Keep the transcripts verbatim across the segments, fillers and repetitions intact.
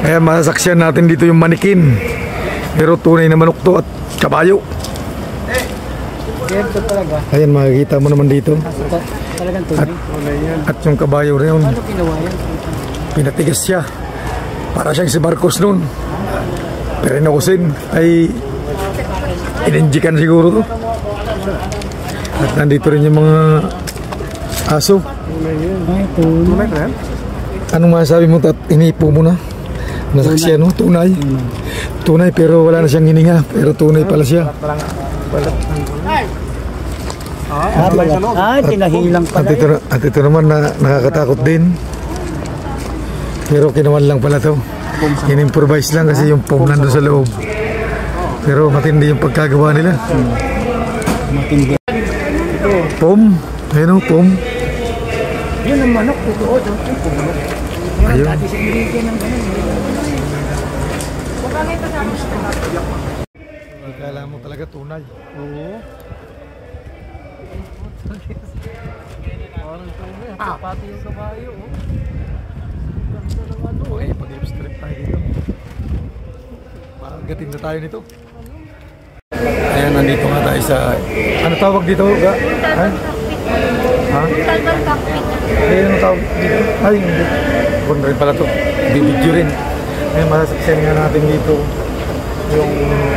Ayan, masasaksiyan natin dito yung manikin. Pero tunay na manok to at kabayo. Ayan, makikita mo naman dito. At, at yung kabayo rin, pinatigas siya. Para siyang si Marcos noon. Pero inukusin ay ininjikan siguro to. At nandito rin yung mga aso. Anong masasabi mo, tat inipo mo na? Nasaksiyan, no? Tunay. Tunay pero wala na siyang hininga. Pero tunay pala siya. Ah, tinahilang pala. At ito, at ito naman na nakakatakot din. Pero kinawan lang pala to. In-improvise lang kasi yung foam nandun sa loob. Pero matindi yung pagkagawa nila. Matindi. Foam. Ayun o, foam. Yun ang manok, totoo. Ayun. Ikala mo talaga tunay. Oo. Ah. Pati yung kabayo. Okay, pag-strip tayo dito. Pagatin na tayo nito. Ayan, nandito nga tayo sa... Ano tawag dito? Ga? Ay? Ha? Ay, ano tawag dito? Ay, hindi. Huwag na rin pala ito. Bibidyo rin. Ayan, masasaksiyan nga natin dito yung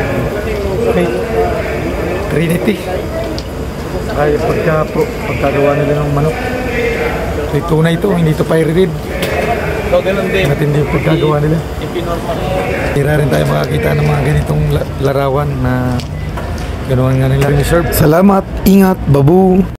Trinity. Ay, pagka, pagkagawa nila ng manok. Ay, tunay ito. Hindi ito pirated. Matindi yung pagkagawa nila. Tira rin tayo makakita ng mga ganitong larawan na ganoon nga nila. Salamat, ingat, babu.